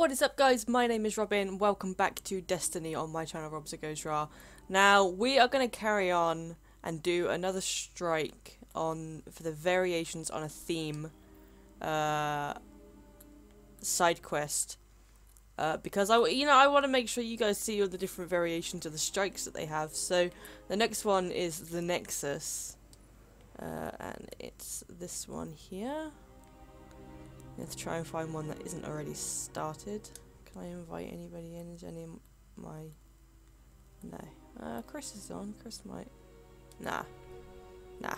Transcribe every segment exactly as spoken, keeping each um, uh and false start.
What is up, guys? My name is Robin. Welcome back to Destiny on my channel, Robza Goes Raw. Now we are going to carry on and do another strike on for the variations on a theme uh, side quest. Uh, because I, you know, I want to make sure you guys see all the different variations of the strikes that they have. So the next one is the Nexus, uh, and it's this one here. Let's try and find one that isn't already started. Can I invite anybody in? Is any of my... No. Uh, Chris is on. Chris might... Nah. Nah.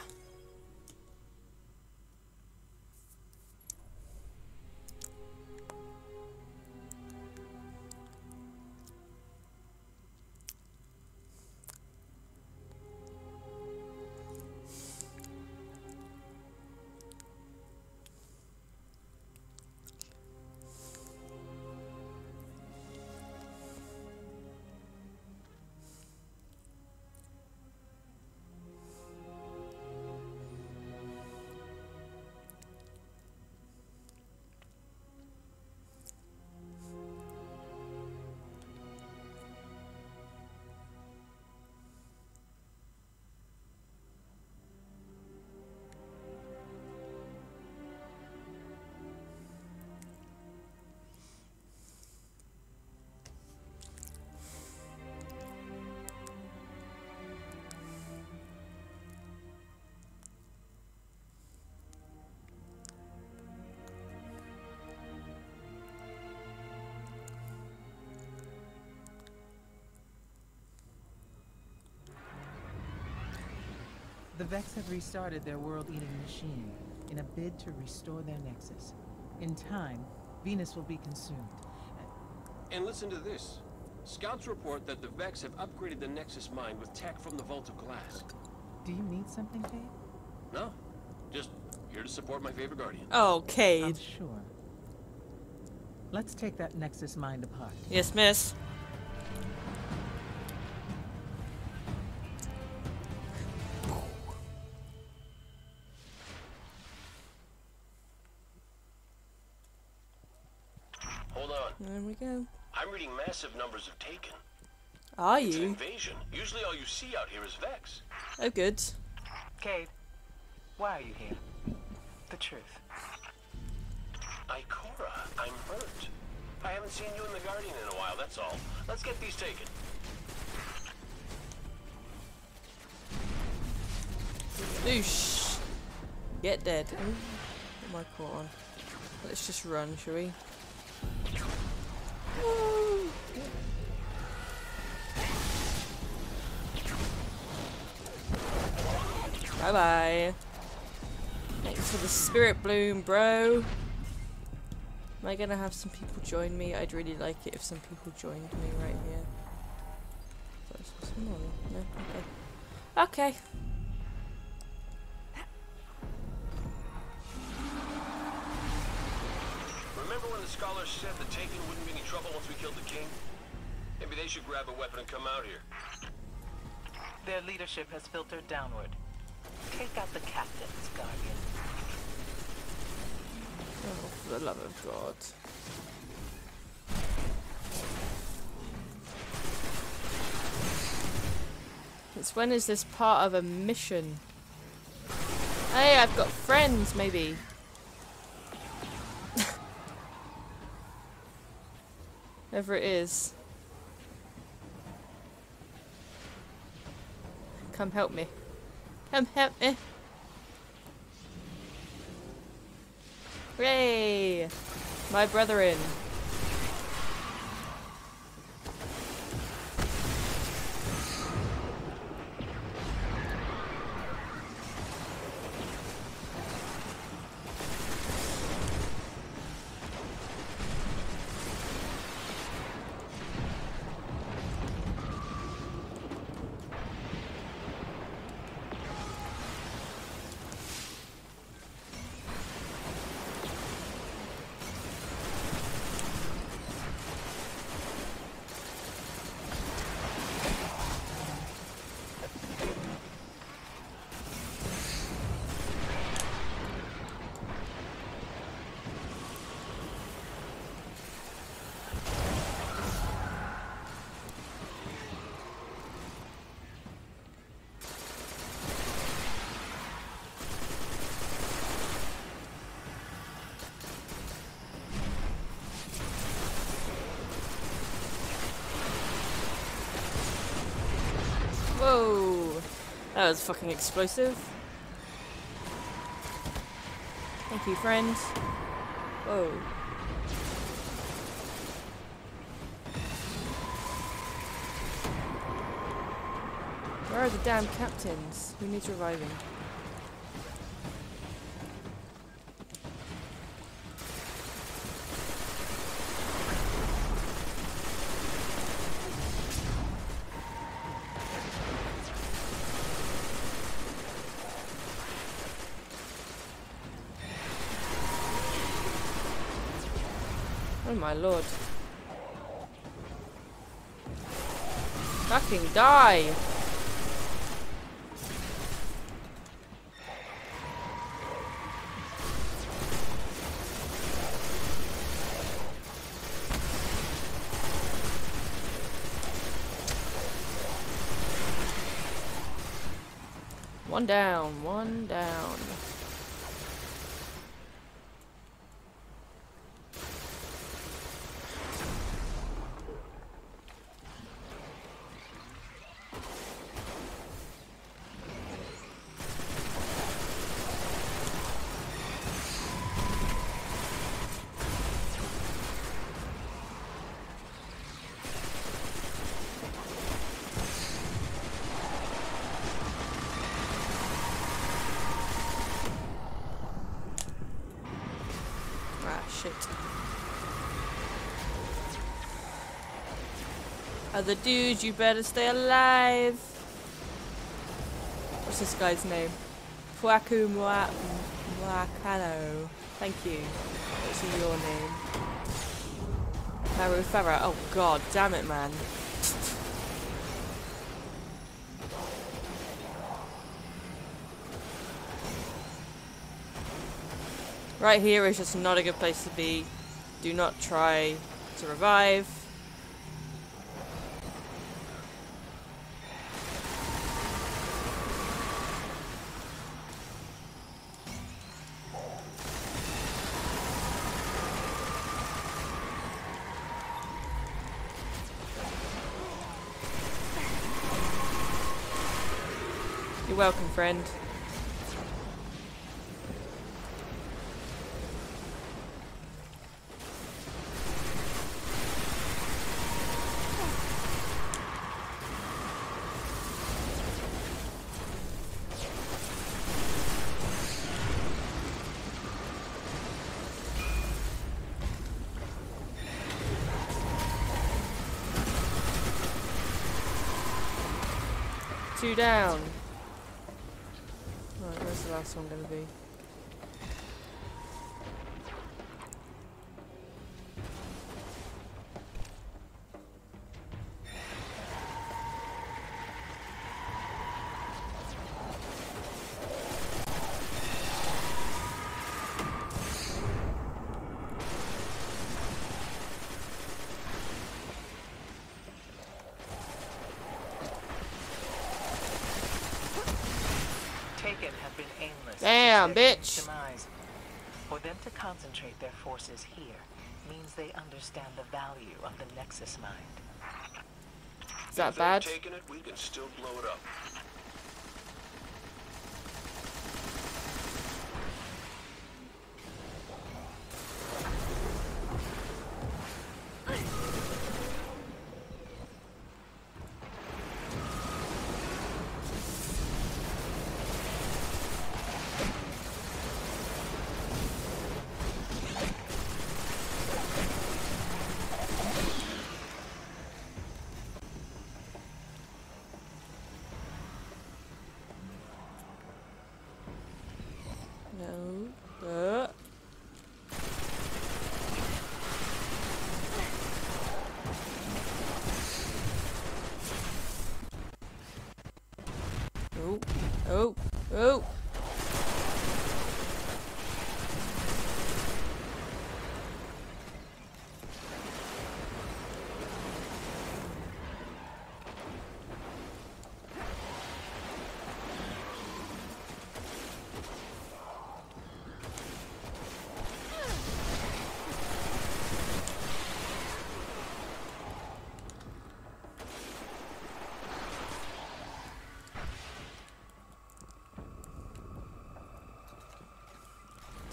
The Vex have restarted their world-eating machine in a bid to restore their Nexus. In time, Venus will be consumed. And listen to this. Scouts report that the Vex have upgraded the Nexus mine with tech from the Vault of Glass. Do you need something, Cade? No, just here to support my favorite Guardian. Oh, Cade. I'm sure. Let's take that Nexus mine apart. Yes, miss. Hold on. There we go. I'm reading massive numbers of Taken. Are It's an you? invasion. Usually all you see out here is Vex. Oh, good. Cade, why are you here? The truth. Ikora, I'm hurt. I haven't seen you and the Guardian in a while, that's all. Let's get these taken. Boosh. Get dead. Ooh, what am I caught on? Let's just run, shall we? Woo. Bye bye. Thanks for the spirit bloom, bro. Am I gonna have some people join me? I'd really like it if some people joined me right here. No, okay. Okay. Remember when the scholars said the Taken wouldn't be any trouble once we killed the king? Maybe they should grab a weapon and come out here. Their leadership has filtered downward. Take out the captains, Guardian. Oh, for the love of God. Since when is this part of a mission? Hey, I've got friends, maybe. Whoever it is. Come help me. Come help me. Hooray! My brethren. That was fucking explosive. Thank you, friend. Whoa. Where are the damn captains? Who needs reviving? Oh my lord. Fucking die! One down, one down. Shit. Other dudes, you better stay alive. What's this guy's name? Fuaku Mua Muakano. Thank you. What's your name? Maru Farah. Oh god, damn it, man. Right here is just not a good place to be. Do not try to revive. You're welcome, friend. Two down. Right, where's the last one gonna be? Have been aimless. Damn, bitch. Demise. For them to concentrate their forces here means they understand the value of the Nexus Mind. Is that if they've bad? taken it, we can still blow it up. No. Uh. Oh, oh, oh.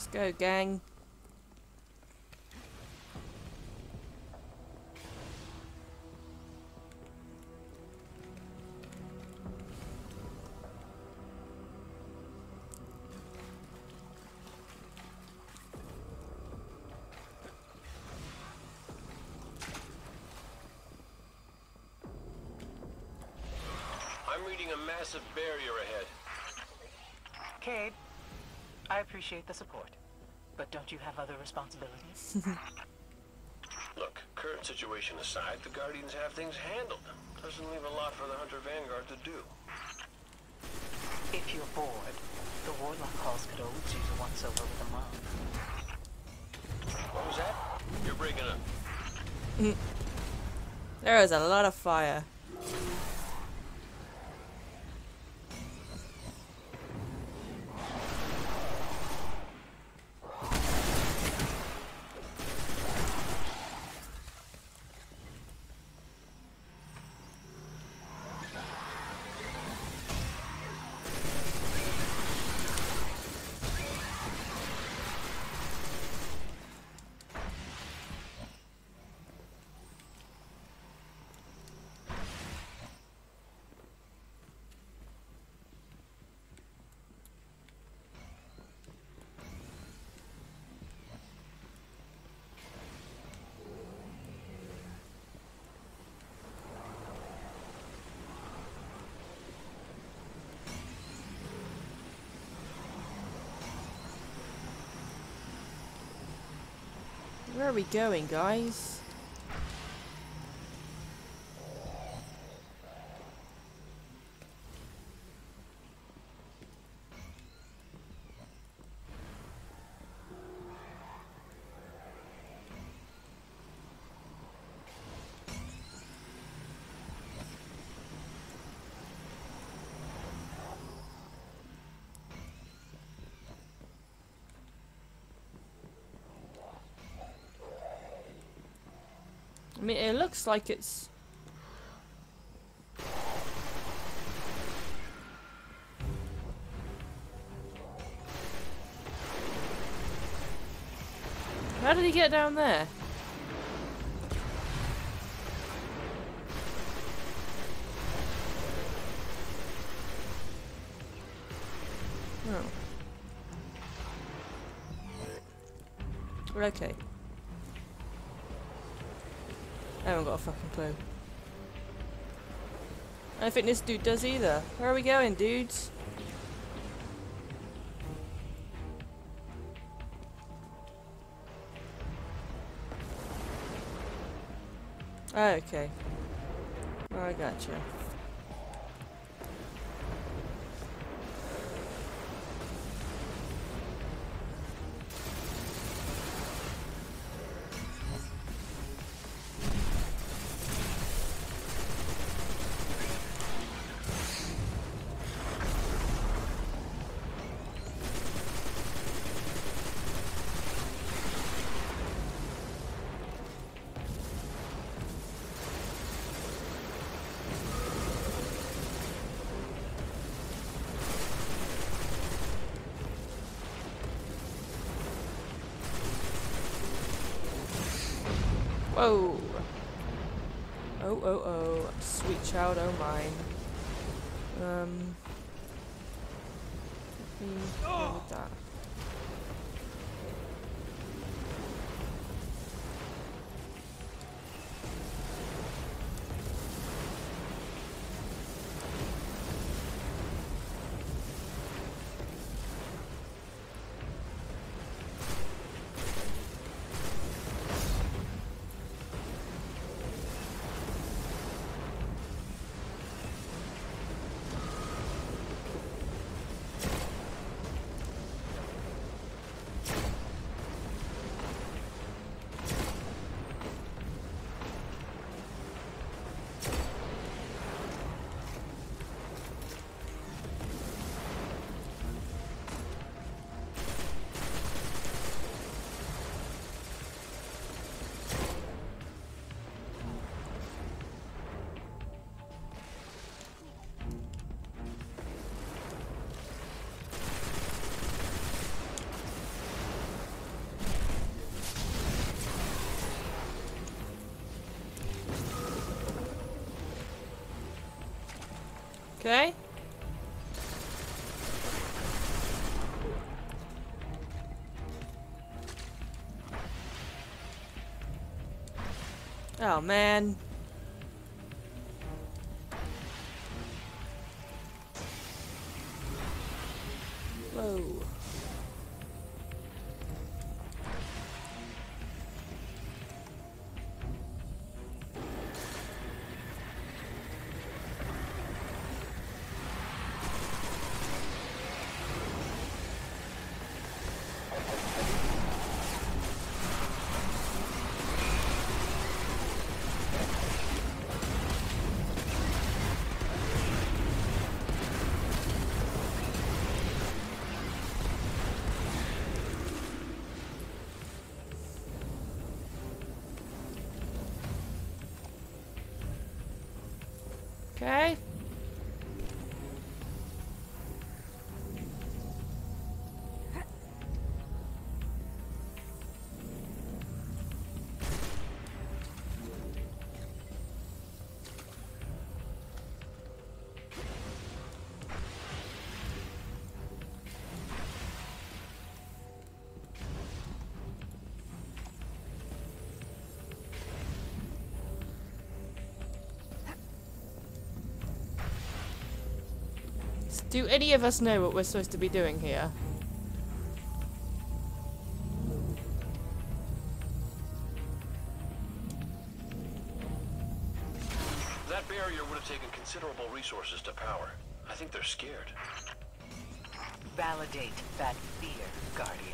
go, gang. I'm reading a massive barrier ahead. Cade, I appreciate the support, but don't you have other responsibilities? Look, current situation aside, the Guardians have things handled. Doesn't leave a lot for the Hunter Vanguard to do. If you're bored, the Warlock Halls could always use a once-over with a mom. What was that? You're breaking up. There is a lot of fire. Where are we going, guys? I mean, it looks like it's... How did he get down there? Oh. Okay. I haven't got a fucking clue. I don't think this dude does either. Where are we going, dudes? Oh, okay. Oh, I gotcha. Whoa! Oh, oh, oh. Sweet child, oh mine. Um... Let me go with that. Okay. Oh man. Whoa. Okay. Do any of us know what we're supposed to be doing here? That barrier would have taken considerable resources to power. I think they're scared. Validate that fear, Guardian.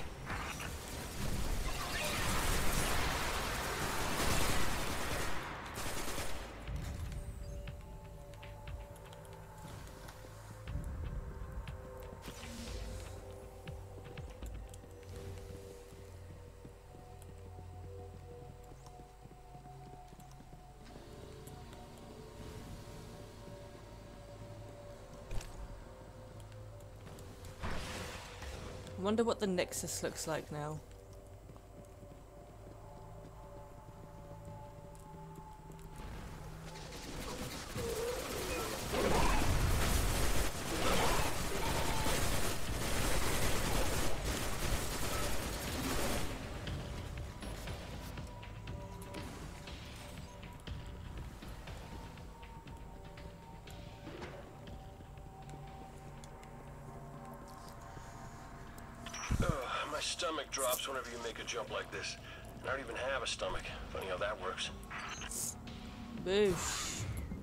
I wonder what the Nexus looks like now. My stomach drops whenever you make a jump like this. I don't even have a stomach. Funny how that works. Boosh.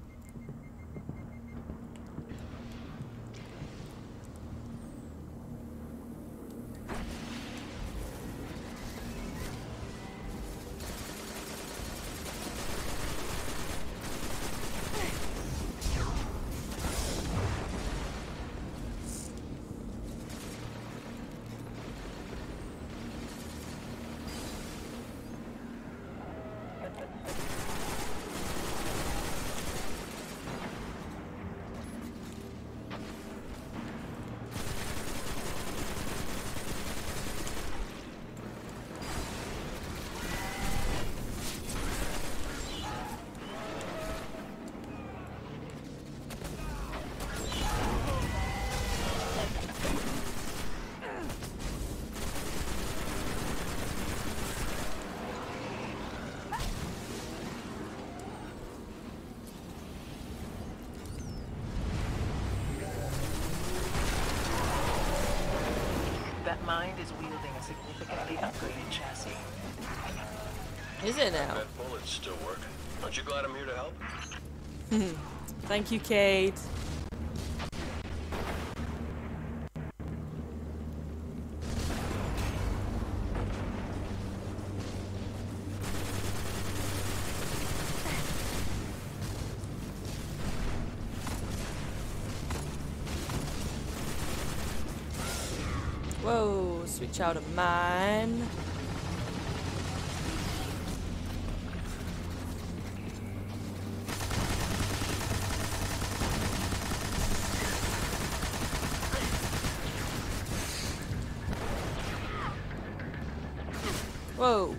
That mind is wielding a significantly upgraded chassis. Is it now? That bullets still work. Aren't you glad I'm here to help? Thank you, Cade. Whoa, switch out of mine. Whoa.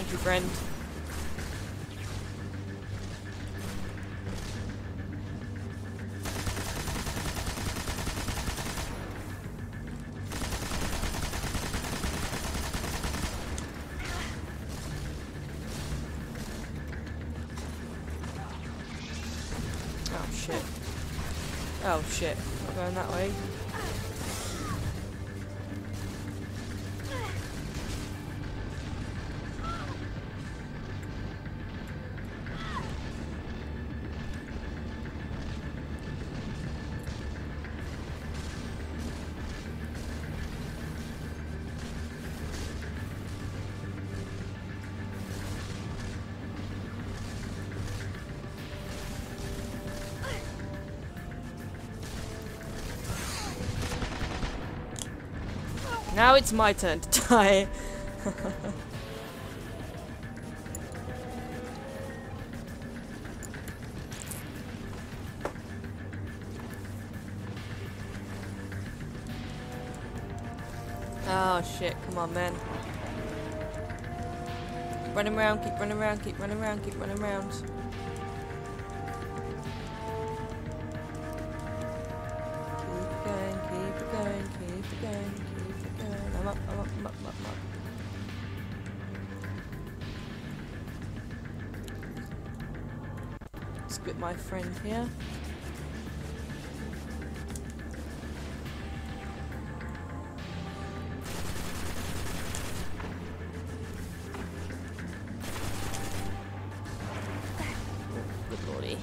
Thank you, friend. Oh shit. Oh shit. Not going that way. Now it's my turn to die. Oh shit, come on man. Keep running around, keep running around, keep running around, keep running around. Keep going, keep it going, keep it going, keep it going. I'm up, I'm up, I'm up, I'm up, I'm up. Split my friend here. Good lordy.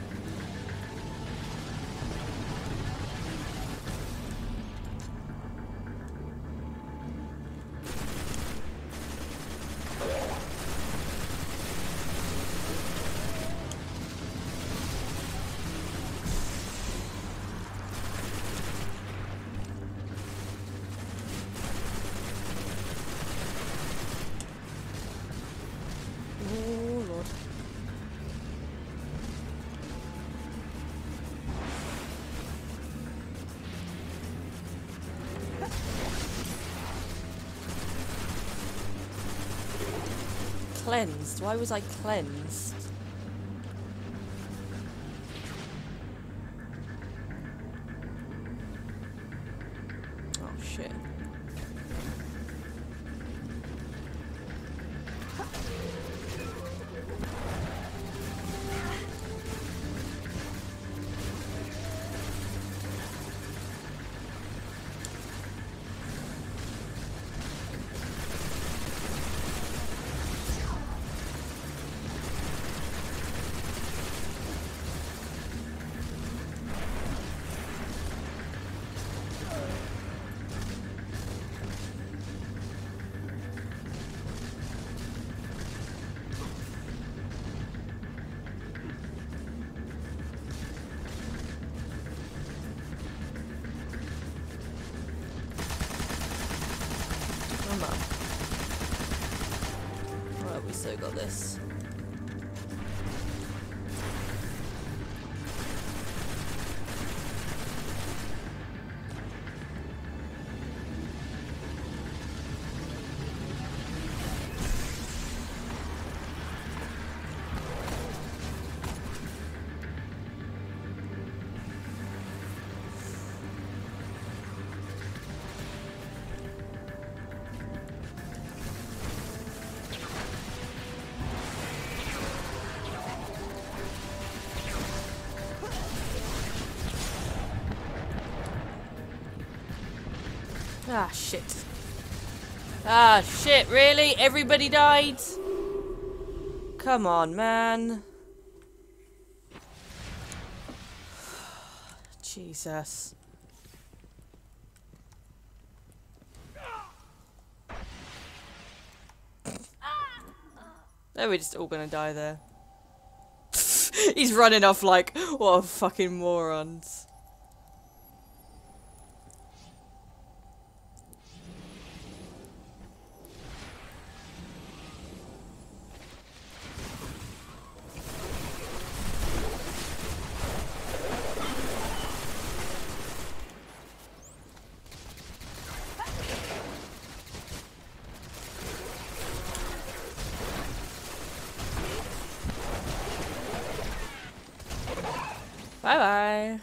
Oh lord. Cleansed? Why was I cleansed? Oh shit. Come on. Alright, we still got this. Ah, shit. Ah, shit, really? Everybody died? Come on, man. Jesus. Then we're just all gonna die there. He's running off like, what a fucking morons. Bye bye.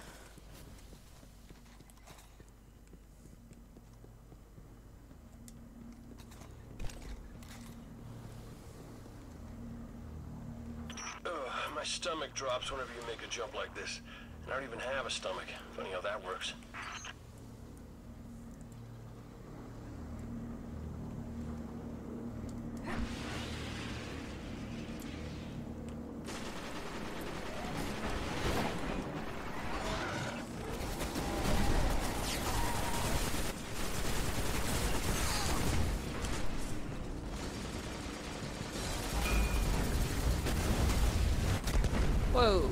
Ugh, my stomach drops whenever you make a jump like this. And I don't even have a stomach. Funny how that works. Whoa.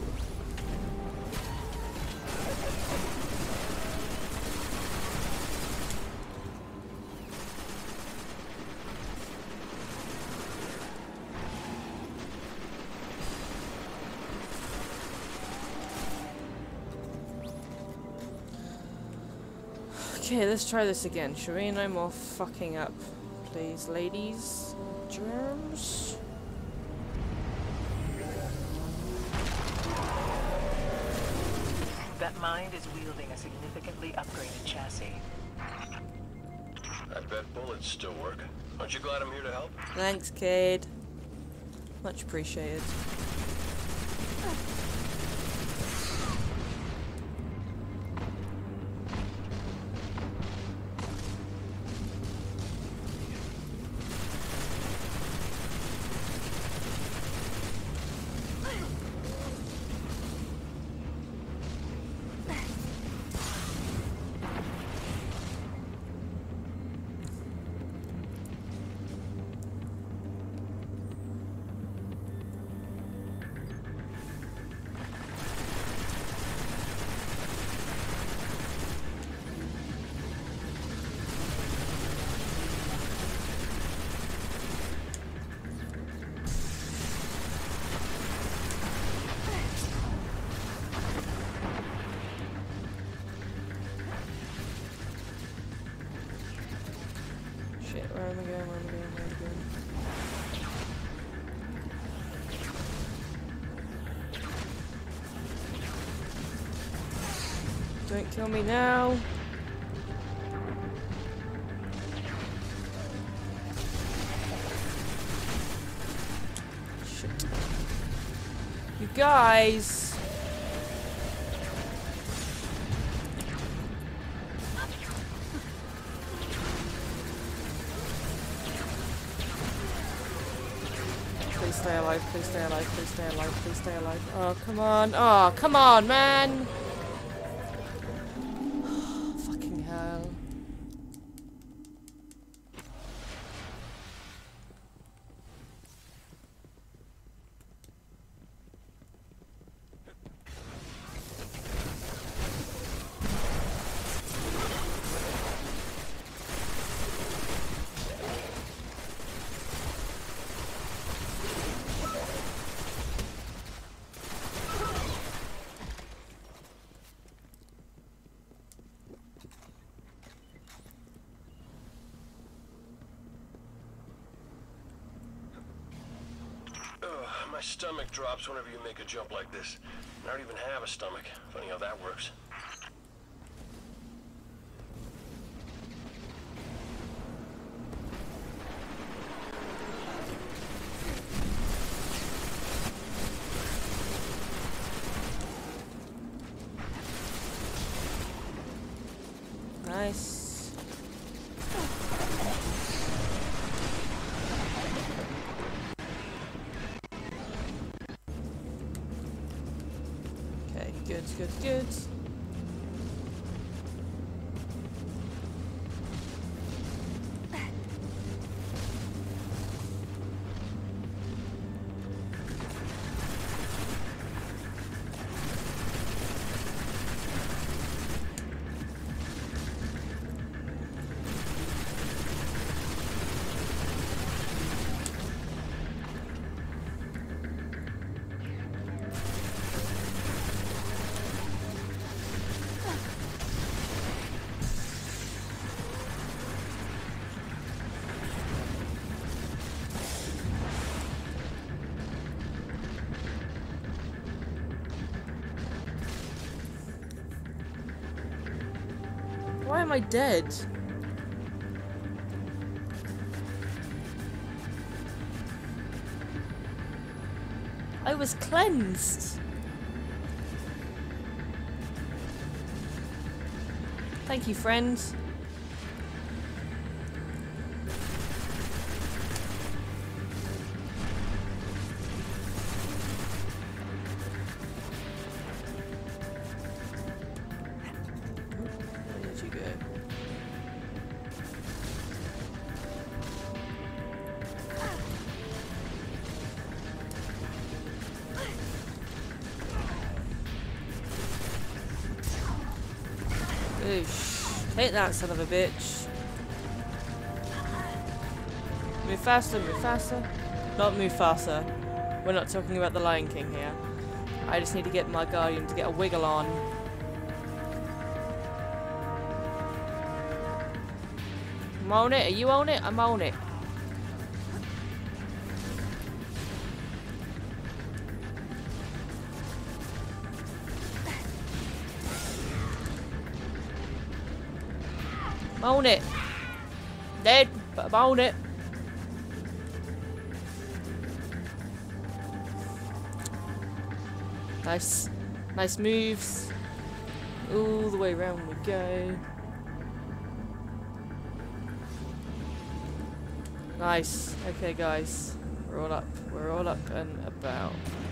Okay, let's try this again, shall we? No more fucking up, please, ladies. Germs. That mind is wielding a significantly upgraded chassis. I bet bullets still work. Aren't you glad I'm here to help? Thanks, kid. Much appreciated. Shit, where am I going? Where am I going? Where am I going? Don't kill me now. Shit. You guys. Please stay alive, please stay alive, please stay alive, please stay alive. Oh, come on. Oh, come on, man. Fucking hell. Ugh, my stomach drops whenever you make a jump like this. And I don't even have a stomach. Funny how that works. Nice. Okay, good, good, good. am I dead? I was cleansed. Thank you, friends. Where did you go? Oosh. Take that, son of a bitch. Move faster, move faster. Not move faster. We're not talking about the Lion King here. I just need to get my Guardian to get a wiggle on. I'm on it. Are you on it? I'm on it. I'm on it. Dead, but I'm on it. Nice. Nice moves. All the way around we go. Nice. Okay, guys. We're all up. We're all up and about.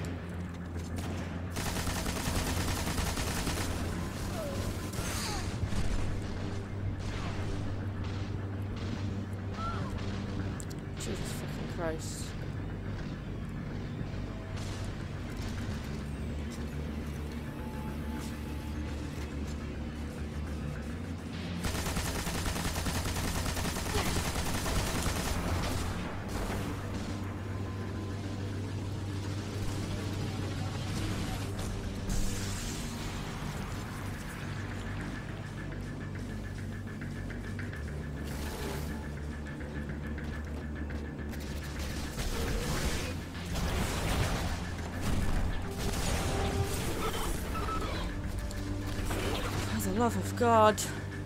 Jesus fucking Christ. For the love of God.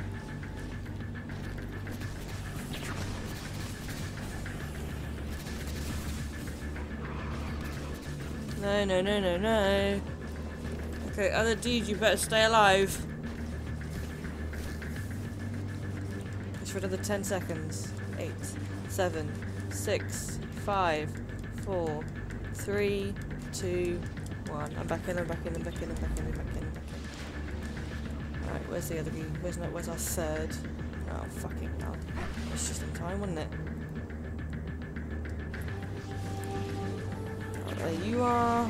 No, no, no, no, no. Okay, other dude, you better stay alive. Just for another ten seconds. Eight, seven, six, five, four, three, two, one. I'm back in, I'm back in, I'm back in, I'm back in, I'm back in. Alright, where's the other dude? Where's, no, where's our third? Oh, fucking hell. It's just in time, wasn't it? There you are.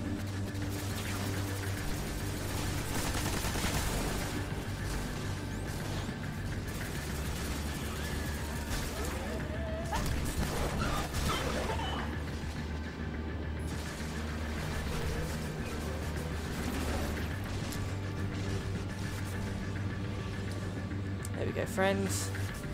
There we go, friends.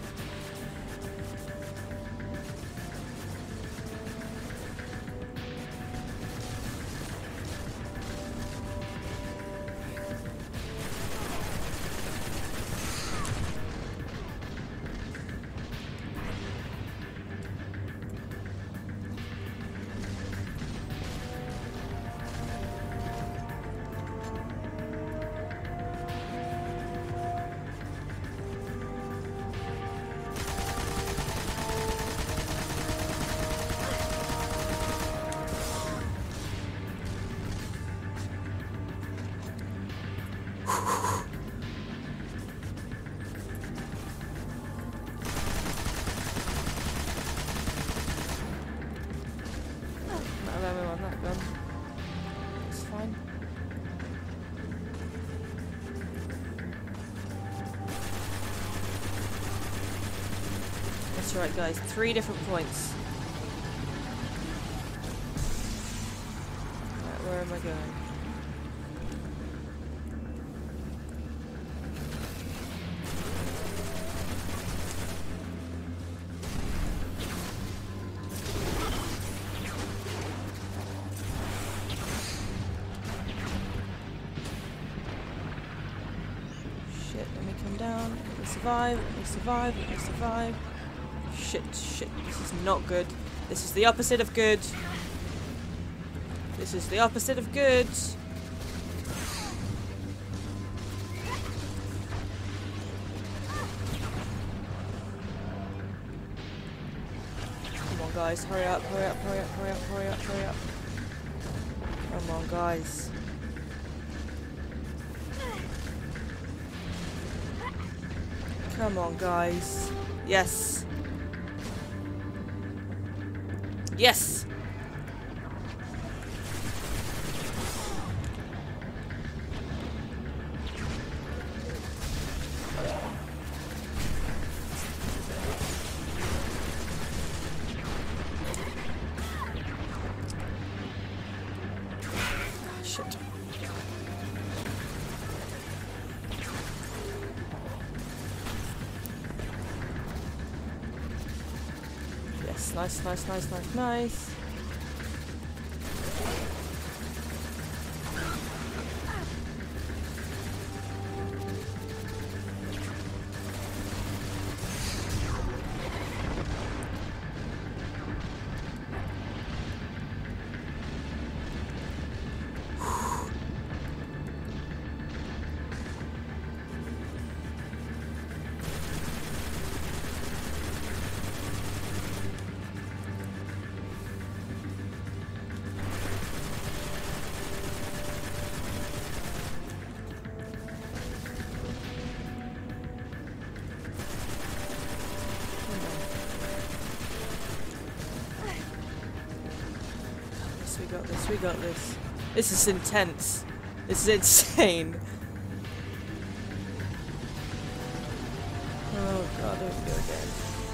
It's fine. That's right, guys. Three different points. Right, where am I going? Let me come down. Let me see survive, let me survive, let me survive. Shit, shit, this is not good. This is the opposite of good. This is the opposite of good. Come on guys, hurry up, hurry up, hurry up, hurry up, hurry up, hurry up. Come on guys. Come on guys. Yes. Yes! Shit. Yes, nice, nice, nice, nice, nice. We got this, we got this. This is intense. This is insane. Oh god, here we go again.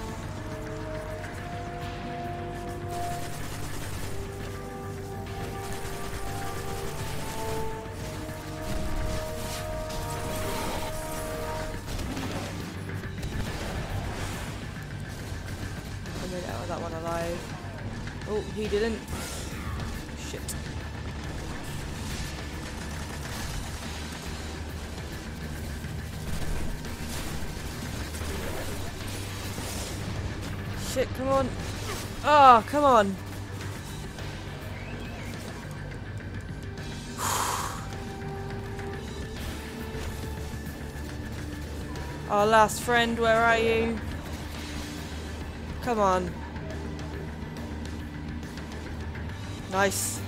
I made it out of that one alive. Oh, he didn't. Shit. Shit, come on. Oh, come on. Our last friend, where are you? Come on. Nice.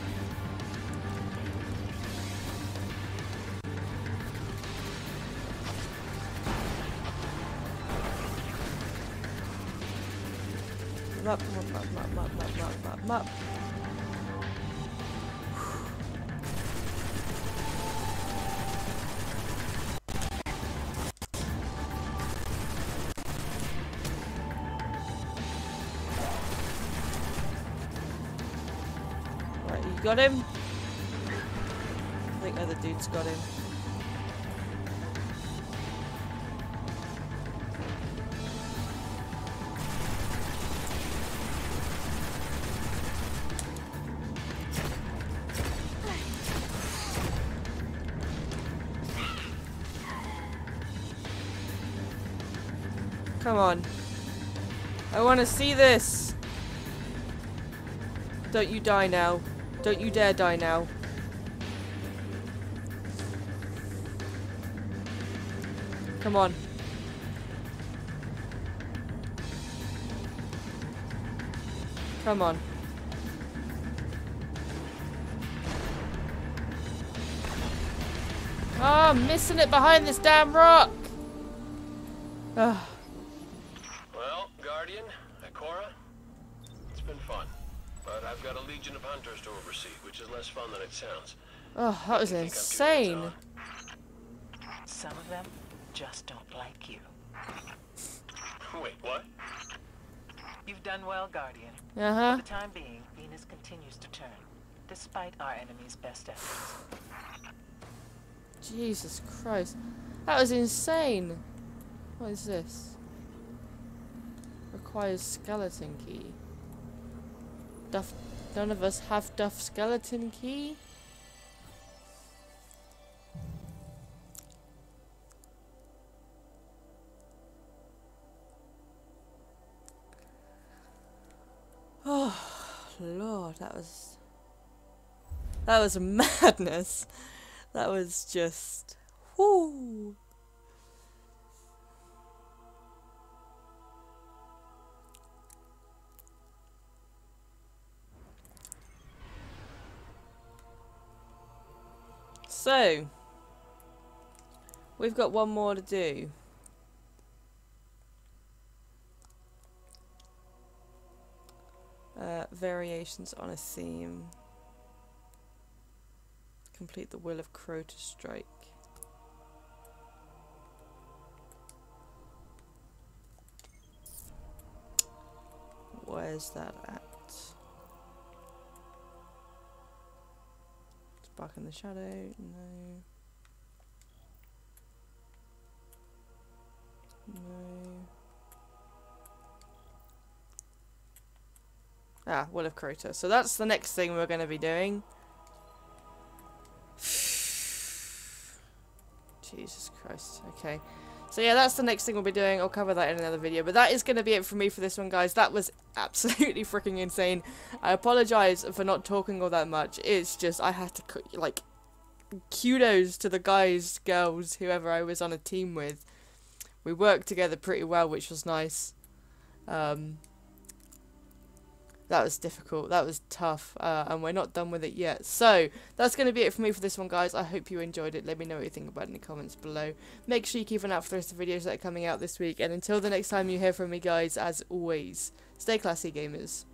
Map, map, map, map, map, map, map, map, map. Right, you got him? I think other dude's got him. Come on. I want to see this. Don't you die now. Don't you dare die now. Come on. Come on. Oh, I'm missing it behind this damn rock. Ugh. Well, Guardian, Ikora, it's been fun. But I've got a legion of hunters to oversee, which is less fun than it sounds. Oh, that was I think I'm insane. giving it Some of them just don't like you. on. Wait, what? You've done well, Guardian. Uh-huh. For the time being, Venus continues to turn, despite our enemy's best efforts. Jesus Christ. That was insane. What is this? Requires skeleton key. Duff. None of us have Duff skeleton key? lord, that was... That was madness. That was just... Whoo! So, we've got one more to do. Uh, variations on a theme. Complete the Will of Crota strike. Where's that at? Back in the shadow, no. No. Ah, Will of Crota. So that's the next thing we're going to be doing. Jesus Christ. Okay. So yeah, that's the next thing we'll be doing. I'll cover that in another video. But that is going to be it for me for this one, guys. That was absolutely freaking insane. I apologise for not talking all that much. It's just, I had to, like, kudos to the guys, girls, whoever I was on a team with. We worked together pretty well, which was nice. Um... That was difficult. That was tough. Uh, and we're not done with it yet. So, that's going to be it for me for this one, guys. I hope you enjoyed it. Let me know what you think about it in the comments below. Make sure you keep an eye out for the rest of the videos that are coming out this week. And until the next time you hear from me, guys, as always, stay classy, gamers.